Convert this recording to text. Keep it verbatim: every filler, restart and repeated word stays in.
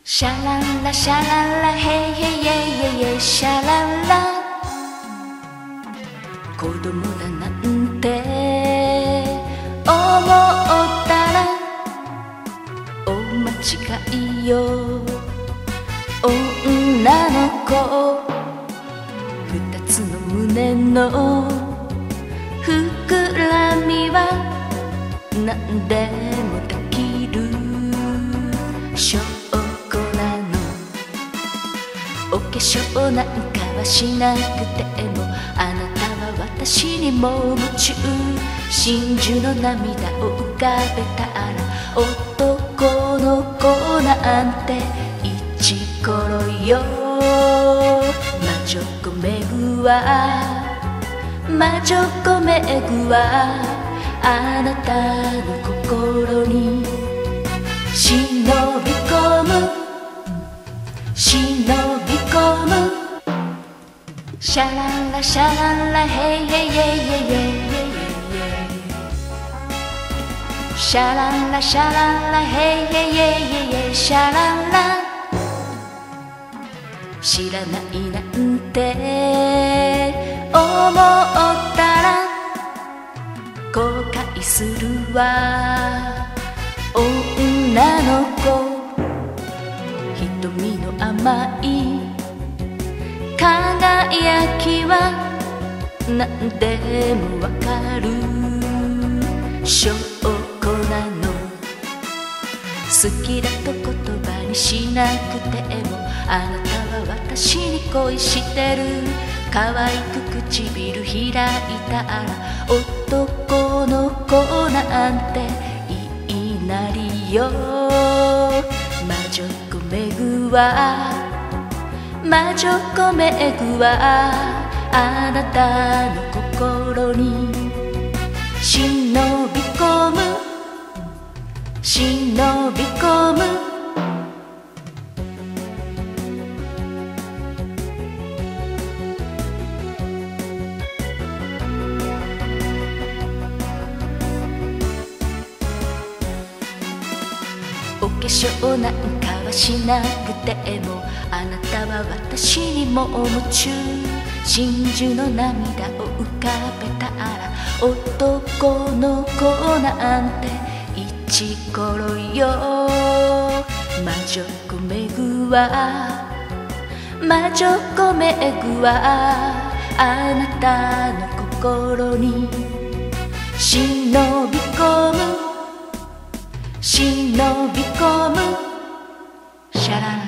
シャランラシャランラヘイヘイヘイヘイシャランラ、子供だなんて思ったら大間違いよ。女の子二つの胸の膨らみは何でもできる証拠なの。お化粧なんかはしなくてもあなたは私にも夢中。真珠の涙を浮かべたら男の子なんてイチコロよ。魔女子めぐは魔女子めぐはあなたの心に忍び込む忍び込む。シャランラシャランラヘイヘイヘイヘイヘイシャランラシャランラヘイヘイヘイヘイヘイシャランラ、知らないなんて思ったら後悔するわ。女の子瞳の甘い輝きは何でもわかる証拠なの。好きだと言葉にしなくてもあなたは私に恋してる。可愛く唇開いたら男の子なんていいなりよ。魔女子めぐは魔女子めぐはあなたの心に忍び込む忍び込む。お化粧なんかはしなくてもあなたは私にも夢中。真珠の涙を浮かべたら男の子なんてイチコロよ。魔女子めぐは魔女子めぐはあなたの心に忍び込む忍び込む。シャラン